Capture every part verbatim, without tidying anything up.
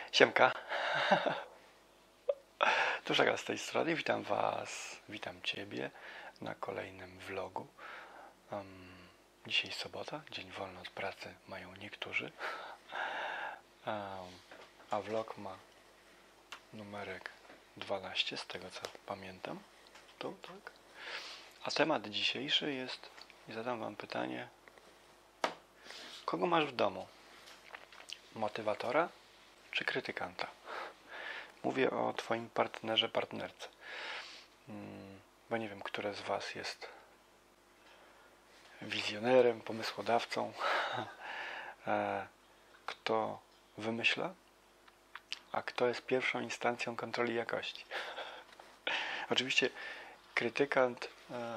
Siemka. Tuszaka z tej strony. Witam Was, witam Ciebie na kolejnym vlogu. Um, dzisiaj sobota, dzień wolny od pracy mają niektórzy. Um, a vlog ma numerek dwanaście, z tego co pamiętam. Tu, tak. A temat dzisiejszy jest, i zadam Wam pytanie, kogo masz w domu? Motywatora czy krytykanta? Mówię o Twoim partnerze, partnerce. Bo nie wiem, które z Was jest wizjonerem, pomysłodawcą, kto wymyśla, a kto jest pierwszą instancją kontroli jakości. Oczywiście krytykant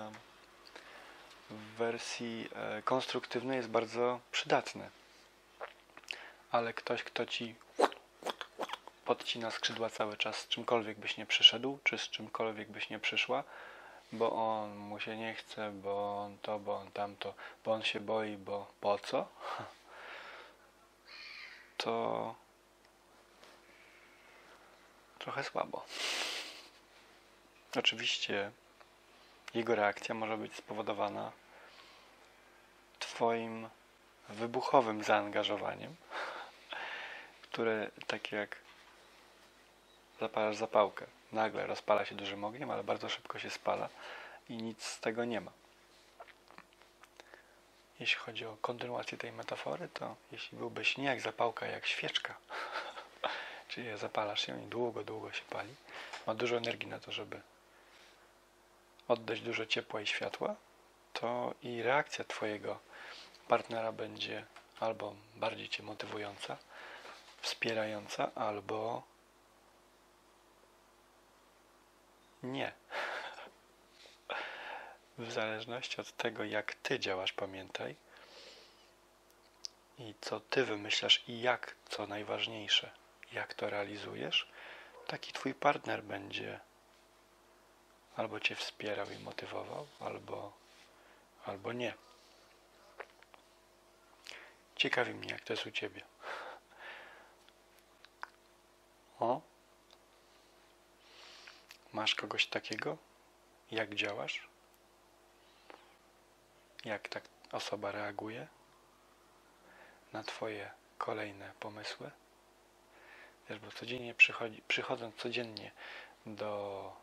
w wersji konstruktywnej jest bardzo przydatny, ale ktoś, kto Ci podcina skrzydła cały czas, z czymkolwiek byś nie przyszedł, czy z czymkolwiek byś nie przyszła, bo on mu się nie chce, bo on to, bo on tamto, bo on się boi, bo po co? To trochę słabo. Oczywiście jego reakcja może być spowodowana Twoim wybuchowym zaangażowaniem, które tak jak zapalasz zapałkę, nagle rozpala się dużym ogniem, ale bardzo szybko się spala i nic z tego nie ma. Jeśli chodzi o kontynuację tej metafory, to jeśli byłbyś nie jak zapałka, jak świeczka, czyli zapalasz ją i długo, długo się pali, ma dużo energii na to, żeby oddać dużo ciepła i światła, to i reakcja Twojego partnera będzie albo bardziej Cię motywująca, wspierająca, albo nie. W zależności od tego, jak Ty działasz, pamiętaj, i co Ty wymyślasz i jak, co najważniejsze, jak to realizujesz, taki Twój partner będzie albo Cię wspierał i motywował, albo, albo nie. Ciekawi mnie, jak to jest u Ciebie. O? Masz kogoś takiego? Jak działasz? Jak ta osoba reaguje na Twoje kolejne pomysły? Wiesz, bo codziennie przychodzi, przychodząc codziennie do,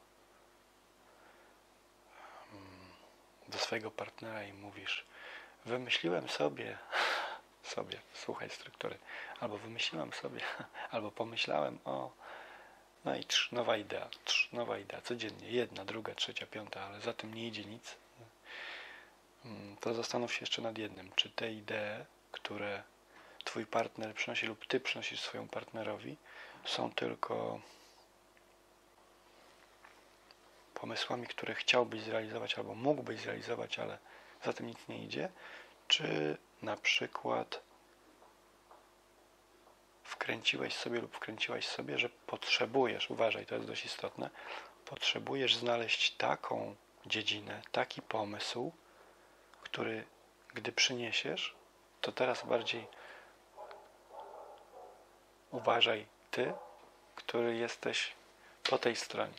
do swojego partnera i mówisz: wymyśliłem sobie, sobie, słuchaj struktury, albo wymyśliłem sobie, albo pomyślałem o, no i trz, nowa idea, trz, nowa idea, codziennie, jedna, druga, trzecia, piąta, ale za tym nie idzie nic, to zastanów się jeszcze nad jednym, czy te idee, które Twój partner przynosi lub Ty przynosisz swojemu partnerowi, są tylko pomysłami, które chciałbyś zrealizować albo mógłbyś zrealizować, ale za tym nic nie idzie, czy na przykład wkręciłeś sobie lub wkręciłaś sobie, że potrzebujesz, uważaj, to jest dość istotne, potrzebujesz znaleźć taką dziedzinę, taki pomysł, który gdy przyniesiesz, to teraz bardziej uważaj Ty, który jesteś po tej stronie.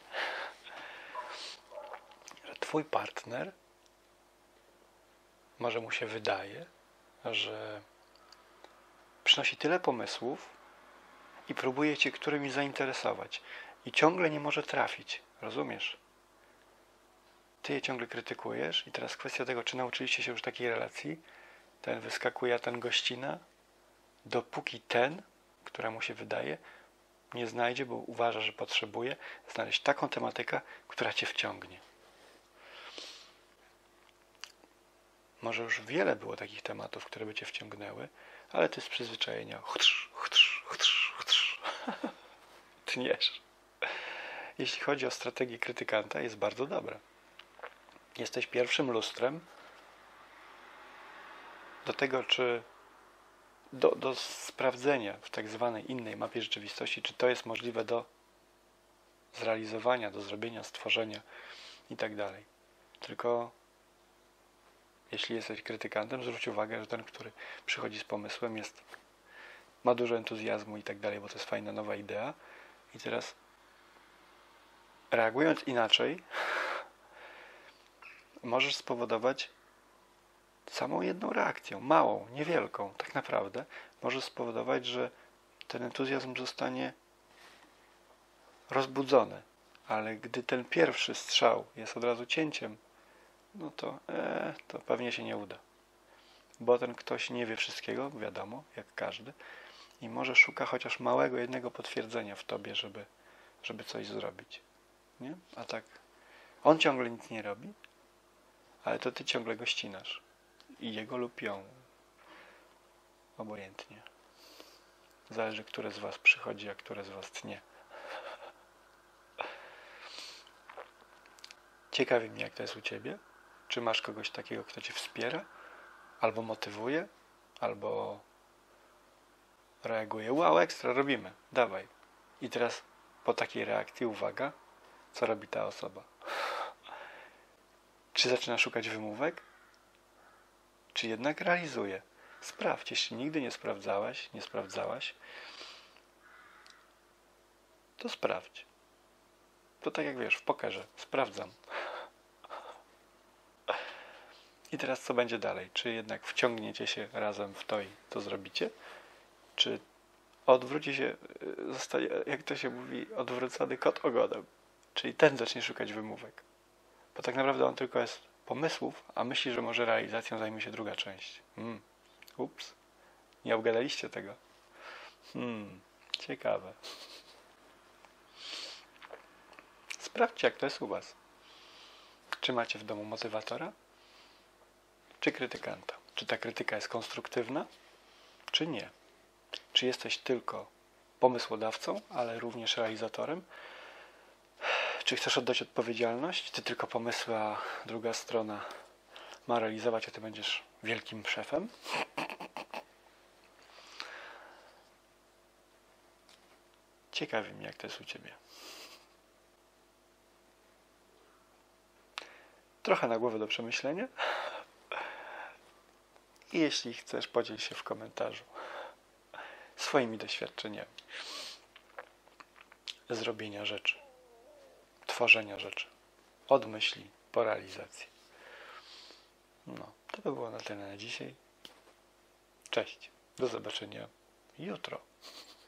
Twój partner, może mu się wydaje, że przynosi tyle pomysłów i próbuje Cię którymi zainteresować i ciągle nie może trafić, rozumiesz? Ty je ciągle krytykujesz i teraz kwestia tego, czy nauczyliście się już takiej relacji, ten wyskakuje, a ten gościna, dopóki ten, któremu się wydaje, nie znajdzie, bo uważa, że potrzebuje znaleźć taką tematykę, która Cię wciągnie. Może już wiele było takich tematów, które by Cię wciągnęły, ale Ty z przyzwyczajenia chtrz, chtrz, chtrz, chtrz, tniesz. Jeśli chodzi o strategię krytykanta, jest bardzo dobra. Jesteś pierwszym lustrem do tego, czy do, do sprawdzenia w tak zwanej innej mapie rzeczywistości, czy to jest możliwe do zrealizowania, do zrobienia, stworzenia i tak dalej. Tylko jeśli jesteś krytykantem, zwróć uwagę, że ten, który przychodzi z pomysłem, jest ma dużo entuzjazmu i tak dalej, bo to jest fajna nowa idea. I teraz reagując inaczej, możesz spowodować samą jedną reakcją, małą, niewielką, tak naprawdę, możesz spowodować, że ten entuzjazm zostanie rozbudzony. Ale gdy ten pierwszy strzał jest od razu cięciem, no to, e, to pewnie się nie uda. Bo ten ktoś nie wie wszystkiego, wiadomo, jak każdy, i może szuka chociaż małego jednego potwierdzenia w tobie, żeby, żeby coś zrobić. Nie? A tak, on ciągle nic nie robi, ale to ty ciągle go ścinasz. I jego lub ją. Obojętnie. Zależy, które z was przychodzi, a które z was nie. Ciekawi mnie, jak to jest u ciebie. Czy masz kogoś takiego, kto cię wspiera? Albo motywuje? Albo reaguje. Wow, ekstra, robimy. Dawaj. I teraz po takiej reakcji, uwaga, co robi ta osoba? Czy zaczyna szukać wymówek? Czy jednak realizuje? Sprawdź, jeśli nigdy nie sprawdzałeś, nie sprawdzałaś, to sprawdź. To tak jak wiesz, w pokerze. Sprawdzam. I teraz co będzie dalej? Czy jednak wciągniecie się razem w to i to zrobicie? Czy odwróci się, zostanie, jak to się mówi, odwrócony kot ogonem? Czyli ten zacznie szukać wymówek. Bo tak naprawdę on tylko jest pomysłów, a myśli, że może realizacją zajmie się druga część. Hmm. Ups. Nie obgadaliście tego. Hmm. Ciekawe. Sprawdźcie, jak to jest u was. Czy macie w domu motywatora? Czy krytykanta? Czy ta krytyka jest konstruktywna? Czy nie? Czy jesteś tylko pomysłodawcą, ale również realizatorem? Czy chcesz oddać odpowiedzialność? Ty tylko pomysły, a druga strona ma realizować, a ty będziesz wielkim szefem? Ciekawi mnie, jak to jest u ciebie. Trochę na głowę do przemyślenia. I jeśli chcesz, podziel się w komentarzu swoimi doświadczeniami zrobienia rzeczy, tworzenia rzeczy, od myśli po realizację. No, to by było na tyle na dzisiaj. Cześć, do zobaczenia jutro.